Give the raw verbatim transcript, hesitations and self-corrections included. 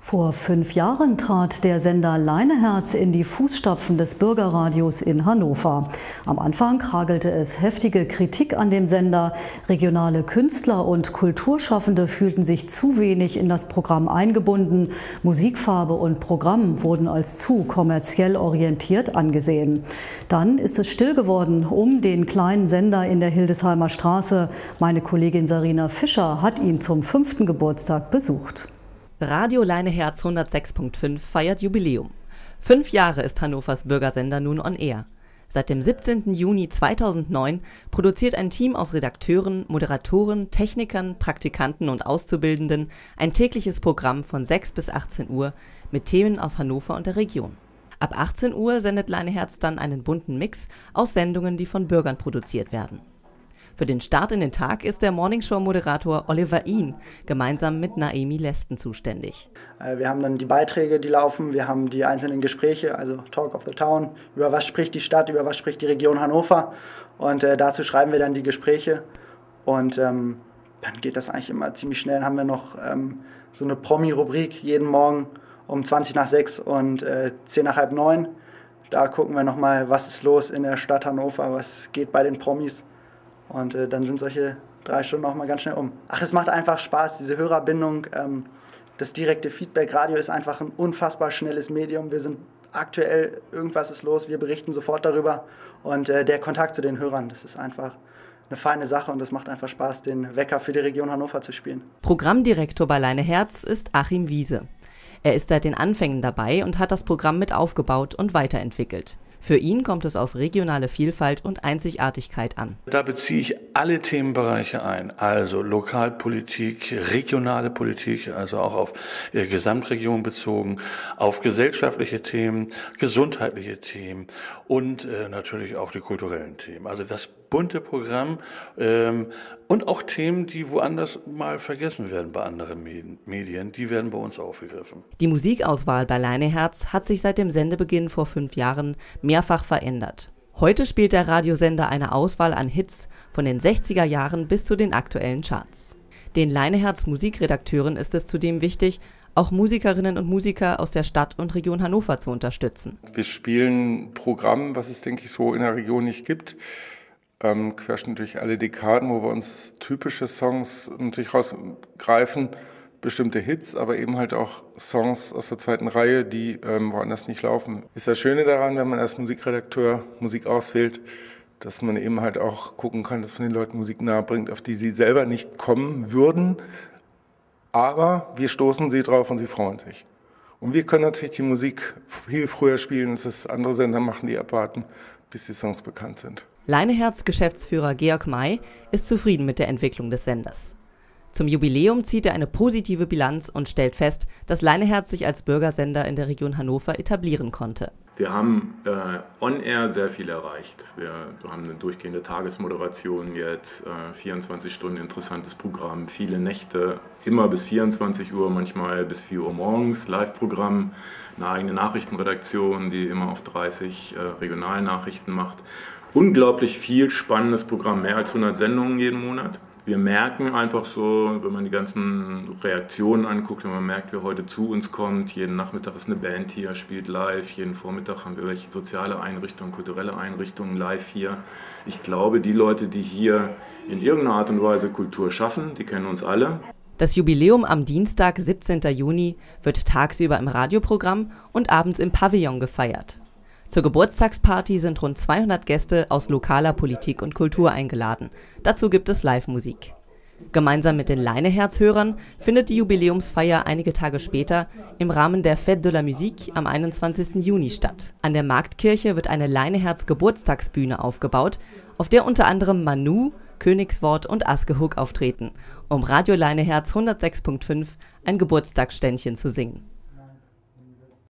Vor fünf Jahren trat der Sender Leineherz in die Fußstapfen des Bürgerradios in Hannover. Am Anfang hagelte es heftige Kritik an dem Sender. Regionale Künstler und Kulturschaffende fühlten sich zu wenig in das Programm eingebunden. Musikfarbe und Programm wurden als zu kommerziell orientiert angesehen. Dann ist es still geworden um den kleinen Sender in der Hildesheimer Straße. Meine Kollegin Sarina Fischer hat ihn zum fünften Geburtstag besucht. Radio Leineherz hundertsechs Komma fünf feiert Jubiläum. Fünf Jahre ist Hannovers Bürgersender nun on air. Seit dem siebzehnten Juni zweitausendneun produziert ein Team aus Redakteuren, Moderatoren, Technikern, Praktikanten und Auszubildenden ein tägliches Programm von sechs bis achtzehn Uhr mit Themen aus Hannover und der Region. Ab achtzehn Uhr sendet Leineherz dann einen bunten Mix aus Sendungen, die von Bürgern produziert werden. Für den Start in den Tag ist der Morningshow-Moderator Oliver Ihn gemeinsam mit Naemi Lesten zuständig. Wir haben dann die Beiträge, die laufen, wir haben die einzelnen Gespräche, also Talk of the Town, über was spricht die Stadt, über was spricht die Region Hannover, und äh, dazu schreiben wir dann die Gespräche, und ähm, dann geht das eigentlich immer ziemlich schnell. Dann haben wir noch ähm, so eine Promi-Rubrik jeden Morgen um zwanzig nach sechs und äh, zehn nach halb neun. Da gucken wir nochmal, was ist los in der Stadt Hannover, was geht bei den Promis. Und äh, dann sind solche drei Stunden auch mal ganz schnell um. Ach, es macht einfach Spaß, diese Hörerbindung. Ähm, das direkte Feedback. Radio ist einfach ein unfassbar schnelles Medium. Wir sind aktuell, irgendwas ist los, wir berichten sofort darüber. Und äh, der Kontakt zu den Hörern, das ist einfach eine feine Sache, und das macht einfach Spaß, den Wecker für die Region Hannover zu spielen. Programmdirektor bei Leineherz ist Achim Wiese. Er ist seit den Anfängen dabei und hat das Programm mit aufgebaut und weiterentwickelt. Für ihn kommt es auf regionale Vielfalt und Einzigartigkeit an. Da beziehe ich alle Themenbereiche ein, also Lokalpolitik, regionale Politik, also auch auf äh, Gesamtregion bezogen, auf gesellschaftliche Themen, gesundheitliche Themen und äh, natürlich auch die kulturellen Themen. Also das bunte Programm ähm, und auch Themen, die woanders mal vergessen werden bei anderen Medien, die werden bei uns aufgegriffen. Die Musikauswahl bei Leineherz hat sich seit dem Sendebeginn vor fünf Jahren mehrfach verändert. Heute spielt der Radiosender eine Auswahl an Hits von den sechziger Jahren bis zu den aktuellen Charts. Den Leineherz Musikredakteuren ist es zudem wichtig, auch Musikerinnen und Musiker aus der Stadt und Region Hannover zu unterstützen. Wir spielen ein Programm, was es, denke ich, so in der Region nicht gibt. Ähm, querschnitt durch alle Dekaden, wo wir uns typische Songs natürlich rausgreifen, bestimmte Hits, aber eben halt auch Songs aus der zweiten Reihe, die ähm, woanders nicht laufen. Ist das Schöne daran, wenn man als Musikredakteur Musik auswählt, dass man eben halt auch gucken kann, dass man den Leuten Musik nahebringt, auf die sie selber nicht kommen würden, aber wir stoßen sie drauf und sie freuen sich. Und wir können natürlich die Musik viel früher spielen, als es andere Sender machen, die abwarten, bis die Songs bekannt sind. Leineherz-Geschäftsführer Georg May ist zufrieden mit der Entwicklung des Senders. Zum Jubiläum zieht er eine positive Bilanz und stellt fest, dass Leineherz sich als Bürgersender in der Region Hannover etablieren konnte. Wir haben äh, on-air sehr viel erreicht. Wir, wir haben eine durchgehende Tagesmoderation jetzt, äh, vierundzwanzig Stunden interessantes Programm, viele Nächte, immer bis vierundzwanzig Uhr, manchmal bis vier Uhr morgens, Live-Programm, eine eigene Nachrichtenredaktion, die immer auf dreißig äh, Regionalnachrichten macht. Unglaublich viel spannendes Programm, mehr als hundert Sendungen jeden Monat. Wir merken einfach so, wenn man die ganzen Reaktionen anguckt, wenn man merkt, wer heute zu uns kommt, jeden Nachmittag ist eine Band hier, spielt live, jeden Vormittag haben wir welche soziale Einrichtungen, kulturelle Einrichtungen live hier. Ich glaube, die Leute, die hier in irgendeiner Art und Weise Kultur schaffen, die kennen uns alle. Das Jubiläum am Dienstag, siebzehnten Juni, wird tagsüber im Radioprogramm und abends im Pavillon gefeiert. Zur Geburtstagsparty sind rund zweihundert Gäste aus lokaler Politik und Kultur eingeladen. Dazu gibt es Live-Musik. Gemeinsam mit den Leineherz-Hörern findet die Jubiläumsfeier einige Tage später im Rahmen der Fête de la Musique am einundzwanzigsten Juni statt. An der Marktkirche wird eine Leineherz-Geburtstagsbühne aufgebaut, auf der unter anderem Manu, Königswort und Askehook auftreten, um Radio Leineherz hundertsechs Komma fünf ein Geburtstagsständchen zu singen.